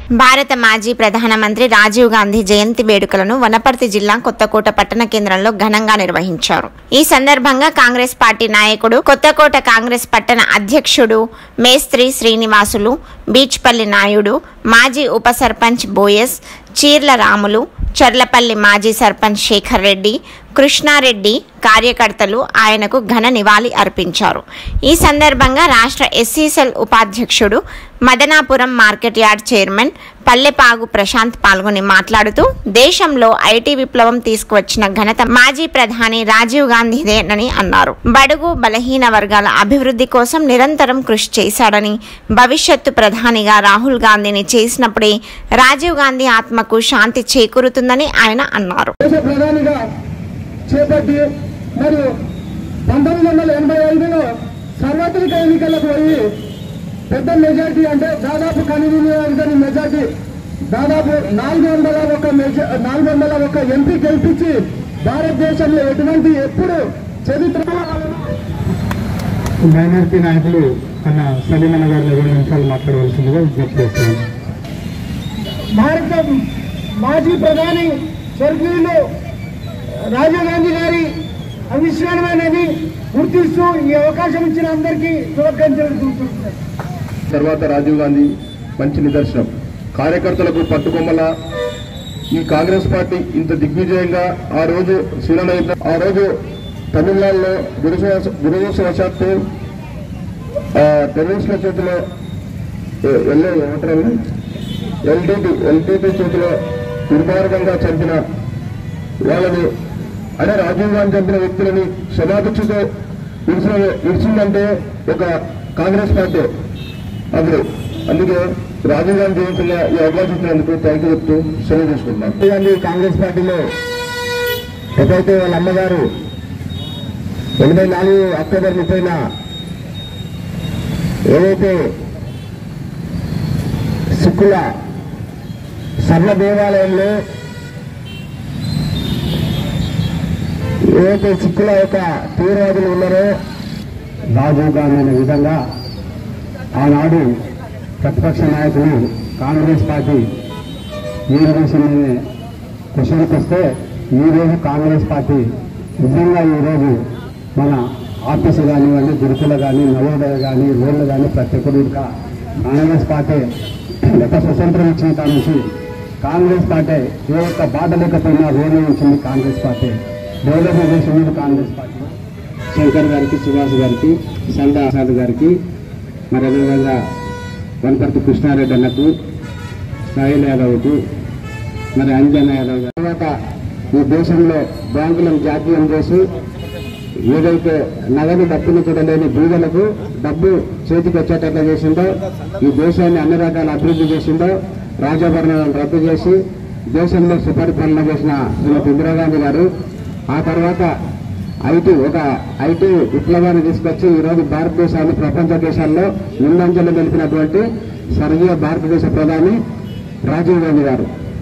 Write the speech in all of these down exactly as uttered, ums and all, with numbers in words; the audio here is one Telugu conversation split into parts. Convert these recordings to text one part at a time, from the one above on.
భారత మాజీ ప్రధానమంత్రి రాజీవ్ గాంధీ జయంతి వేడుకలను వనపర్తి జిల్లా కొత్తకోట పట్టణ కేంద్రంలో ఘనంగా నిర్వహించారు. ఈ సందర్భంగా కాంగ్రెస్ పార్టీ నాయకుడు, కొత్తకోట కాంగ్రెస్ పట్టణ అధ్యక్షుడు మేస్త్రి శ్రీనివాసులు, బీచ్పల్లి నాయుడు, మాజీ ఉప సర్పంచ్ బోయస్, చీర్ల రాములు, చర్లపల్లి మాజీ సర్పంచ్ శేఖర్ రెడ్డి, కృష్ణారెడ్డి కార్యకర్తలు ఆయనకు ఘన నివాళి అర్పించారు. ఈ సందర్భంగా రాష్ట్ర ఎస్సీ సెల్ ఉపాధ్యక్షుడు, Madanapuram market yard chairman Pallepagu Prashanth పాల్గొని మాట్లాడుతూ, దేశంలో ఐటీ విప్లవం తీసుకువచ్చిన ఘనత మాజీ ప్రధాని రాజీవ్ గాంధీదేనని అన్నారు. బడుగు బలహీన వర్గాల అభివృద్ధి కోసం నిరంతరం కృషి చేశాడని, భవిష్యత్తు ప్రధానిగా రాహుల్ గాంధీని చేసినప్పుడే రాజీవ్ గాంధీ ఆత్మకు శాంతి చేకూరుతుందని ఆయన అన్నారు. చేపట్టి మరియు పంతొమ్మిది వందల ఎనభై ఐదులో సార్వత్రిక ఎన్నికలకు పోయి పెద్ద మెజార్టీ అంటే దాదాపు కనీవిని మెజార్టీ దాదాపు నాలుగు వందల ఒక నాలుగు వందల ఒక ఎంపీ గెలిపించి భారతదేశంలో ఎటువంటి ఎప్పుడు చరిత్ర మైనారిటీ నాయకులు అన్న సలీమన్న గారిని రెండు నిమిషాలు మాట్లాడవలసిందిగా విజ్ఞప్తి చేస్తున్నాను. భారత మాజీ ప్రధాని స్వర్గీయులు రాజీవ్ గాంధీ గారి అవిస్మరణీయమైనది గుర్తిస్తూ ఈ అవకాశం ఇచ్చిన అందరికీ శుభాకాంక్షలు. తర్వాత రాజీవ్ గాంధీ మంచి నిదర్శనం. కార్యకర్తలకు పట్టుకొమ్మల ఈ కాంగ్రెస్ పార్టీ ఇంత దిగ్విజయంగా ఆ రోజు శ్రీలంక ఆ రోజు తమిళనాడులో దురదృష్టవశాత్తు టెర్రరిస్టుల చేతిలో ఏమంటారు ఎల్టీటీ ఎల్టీటీ చేతిలో దుర్మార్గంగా చంపిన వాళ్ళని అదే రాజీవ్ గాంధీ చంపిన వ్యక్తులని క్షమాభిక్షతో విడిచిన విడిచిందంటే ఒక కాంగ్రెస్ పార్టీ అప్పుడు. అందుకే రాజీవ్ గాంధీ జయంతిగా ఈ అవకాశం ఇచ్చినందుకు థ్యాంక్ యూ చెప్తూ సెలవు తీసుకుంటున్నాం. రాజీవ్ గాంధీ కాంగ్రెస్ పార్టీలో ఎప్పుడైతే వాళ్ళ అమ్మగారు ఎనభై నాలుగు అక్టోబర్ ముప్పైన ఏదైతే సిక్కుల సర్వ దేవాలయంలో ఏదైతే సిక్కుల యొక్క తీవ్రవాదులు ఉన్నారో రాజీవ్ గాంధీ అనే విధంగా ఆనాడు ప్రతిపక్ష నాయకులు కాంగ్రెస్ పార్టీ ఏ దేశంలోనే క్వశ్చన్కి వస్తే ఈరోజు కాంగ్రెస్ పార్టీ నిజంగా ఈరోజు మన ఆఫీసు కానివ్వండి, గురుకుల కానీ, నవోదయ కానీ, రోడ్లు కానీ ప్రతి ఒక్కరు ఇంకా కాంగ్రెస్ పార్టీ గత స్వతంత్రం ఇచ్చిన కాడ నుంచి కాంగ్రెస్ పార్టీ ఏ ఒక్క బాధ లేకపోయినా రోడ్లు ఉంచింది కాంగ్రెస్ పార్టీ. డెవలప్మెంట్ చేసింది కాంగ్రెస్ పార్టీ. శంకర్ గారికి, సుభాష్ గారికి, సందా ఆసాద్ గారికి, మరి అదేవిధంగా వనపర్తి కృష్ణారెడ్డి అన్నకు, సాయిల్ యాదవ్కు, మరి అంజన్ యాదవ్ గారు తర్వాత ఈ దేశంలో బ్యాంకులను జాతీయం చేసి ఏదైతే నగదు డబ్బును కూడా లేని బీదలకు డబ్బు చేతికి వచ్చేటట్లు చేసిందో, ఈ దేశాన్ని అన్ని రకాల అభివృద్ధి చేసిందో, రాజభరణాలను రద్దు చేసి దేశంలో సుపరిపాలన చేసిన శ్రీమతి ఇందిరాగాంధీ గారు ఆ తర్వాత ఐటీ ఒక ఐటీ విప్లవాన్ని తీసుకొచ్చి ఈరోజు భారతదేశాన్ని ప్రపంచ దేశాల్లో ముందంజలు నిలిపినటువంటి స్వర్గీయ భారతదేశ ప్రధాని రాజీవ్ గాంధీ గారు.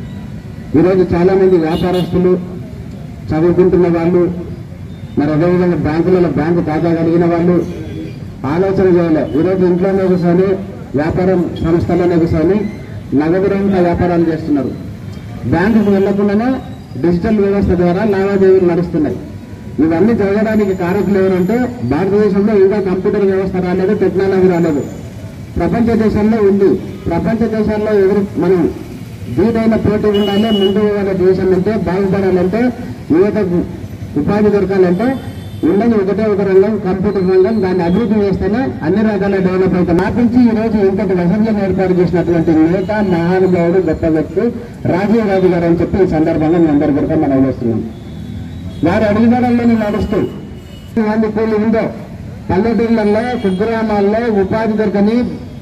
ఈరోజు చాలామంది వ్యాపారస్తులు, చదువుకుంటున్న వాళ్ళు, మరి అదేవిధంగా బ్యాంకులలో బ్యాంకు ఖాతా కలిగిన వాళ్ళు ఆలోచన చేయలే. ఈరోజు ఇంట్లోనే కూర్చొని వ్యాపారం సంస్థలోనే కూర్చొని నగదు రహిత వ్యాపారాలు చేస్తున్నారు. బ్యాంకుకు వెళ్లకుండానే డిజిటల్ వ్యవస్థ ద్వారా లావాదేవీలు నడుస్తున్నాయి. ఇవన్నీ జరగడానికి కారకులు ఎవరంటే భారతదేశంలో ఇంకా కంప్యూటర్ వ్యవస్థ రాలేదు, టెక్నాలజీ రాలేదు. ప్రపంచ దేశాల్లో ఉంది. ప్రపంచ దేశాల్లో ఎవరు మనం దీనైన పోటీ ఉండాలి, ముందు పోవాల దేశం అంటే బాగుపడాలంటే, యువతకు ఉపాధి దొరకాలంటే ఉండని ఒకటే ఒక రంగం కంప్యూటర్ రంగం. దాన్ని అభివృద్ధి చేస్తేనే అన్ని రకాల డెవలప్ అవుతాయి. నాటించి ఈ రోజు ఇంతటి వసతులను ఏర్పాటు చేసినటువంటి నేత, మహానుభావుడు, గొప్ప వ్యక్తి రాజీవ్ గాంధీ గారు అని చెప్పి ఈ సందర్భంగా మీ అందరి కూడా మనం వేస్తున్నాం. వారు అడుగుదలలో నేను నడుస్తూ మంది కూలి ఉందో పల్లెటూళ్ళల్లో, కుగ్రామాల్లో ఉపాధి దొరకని,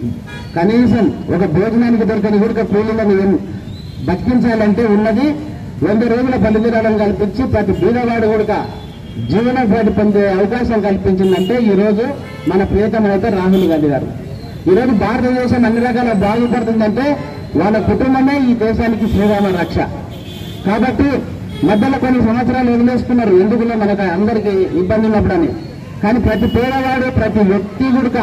కనీసం ఒక భోజనానికి దొరకని కూడా కూలీలను బతికించాలంటే ఉన్నది వంద రోజుల బలిదిరాలను కల్పించి ప్రతి బీదవాడు కూడా జీవనోపాధి పొందే అవకాశం కల్పించిందంటే ఈరోజు మన ప్రియతమైతే రాహుల్ గాంధీ గారు. ఈరోజు భారతదేశం అన్ని రకాల బాగుపడుతుందంటే వాళ్ళ కుటుంబమే ఈ దేశానికి శ్రీరామ రక్ష. కాబట్టి మధ్యలో కొన్ని సంవత్సరాలు వదిలేసుకున్నారు, ఎందుకులో మనకు అందరికీ ఇబ్బంది ఉన్నప్పుడని. కానీ ప్రతి పేదవాడు, ప్రతి వ్యక్తి కూడా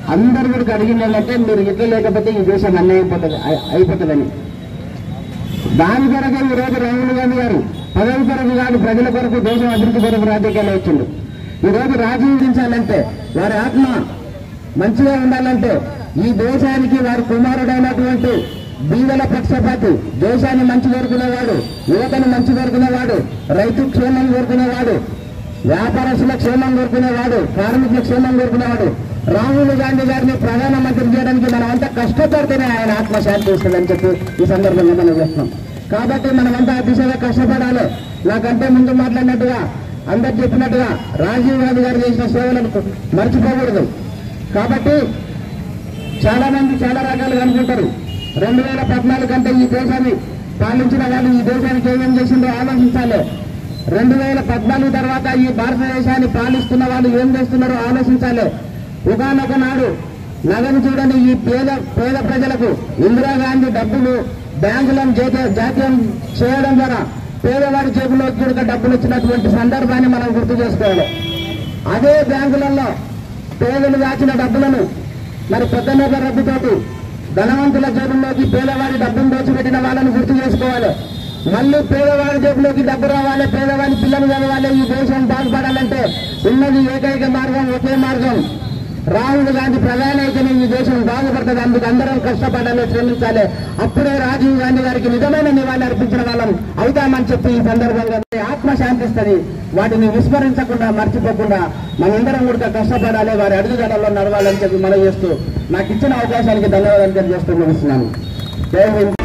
అందరు కూడా అడిగింది ఏంటంటే మీరు ఇట్లా లేకపోతే ఈ దేశం అన్నీ అయిపోతుంది అయిపోతుందని. దాని కొరకే ఈ రోజు రాహుల్ గాంధీ గారు పదవి కొరకు కాదు ప్రజల కొరకు దేశం అభివృద్ధి కొరకు రాజకీయాలు వచ్చిండు. ఈ రోజు రాజీవించాలంటే వారి ఆత్మ మంచిగా ఉండాలంటే ఈ దేశానికి వారి కుమారుడైనటువంటి బీదల పక్షపాతి, దేశాన్ని మంచి కోరుకునేవాడు, యువతను మంచి కోరుకునేవాడు, రైతు క్షేమం కోరుకునేవాడు, వ్యాపారస్తుల క్షేమం కోరుకునేవాడు, కార్మికుల క్షేమం కోరుకునేవాడు రాహుల్ గాంధీ గారిని ప్రధానమంత్రి చేయడానికి మనం అంతా కష్టపడితేనే ఆయన ఆత్మ శాంతి ఇస్తుందని చెప్పి ఈ సందర్భంగా మనం చేస్తున్నాం. కాబట్టి మనమంతా దిశగా కష్టపడాలి. నాకంటే ముందు మాట్లాడినట్టుగా అందరు చెప్పినట్టుగా రాజీవ్ గాంధీ గారు చేసిన సేవలను మర్చిపోకూడదు. కాబట్టి చాలా మంది చాలా రకాలుగా అనుకుంటారు. రెండు వేల పద్నాలుగు కంటే ఈ దేశాన్ని పాలించిన వాళ్ళు ఈ దేశానికి ఏమేం చేసిందో ఆలోచించాలి. రెండు వేల పద్నాలుగు తర్వాత ఈ భారతదేశాన్ని పాలిస్తున్న వాళ్ళు ఏం చేస్తున్నారో ఆలోచించాలి. ఒకనొక నాడు నగదు చూడని ఈ పేద పేద ప్రజలకు ఇందిరాగాంధీ డబ్బులు బ్యాంకులను జాతీయం చేయడం ద్వారా పేదవాడి జేబులో కూడా డబ్బులు ఇచ్చినటువంటి సందర్భాన్ని మనం గుర్తు చేసుకోవాలి. అదే బ్యాంకులలో పేదలు దాచిన డబ్బులను మరి పెద్ద నోట్ల రద్దుతోటి ధనవంతుల జేబుల్లోకి పేదవాడి డబ్బును దోచిపెట్టిన వాళ్ళని గుర్తు చేసుకోవాలి. మళ్ళీ పేదవాడి జేబులోకి డబ్బు రావాలి, పేదవాడి పిల్లలు చదవాలి, ఈ దేశం బాగుపడాలంటే ఉన్నది ఏకైక మార్గం, ఒకే మార్గం. రాహుల్ గాంధీ ప్రధాని అయితేనే ఈ దేశం బాగుపడుతుంది. అందుకు అందరం కష్టపడాలి, శ్రమించాలి. అప్పుడే రాజీవ్ గాంధీ గారికి నిజమైన నివాళి అర్పించిన వాళ్ళం అవుతామని చెప్పి ఈ సందర్భంగా ఆత్మ శాంతిస్తుంది. వాటిని విస్మరించకుండా మర్చిపోకుండా మనందరం కూడా కష్టపడాలి, వారి అడుగుజాడల్లో నడవాలని చెప్పి మనం చేస్తూ నాకు ఇచ్చిన అవకాశానికి ధన్యవాదాలు తెలియజేస్తూ ముగిస్తున్నాను. జై హింద్.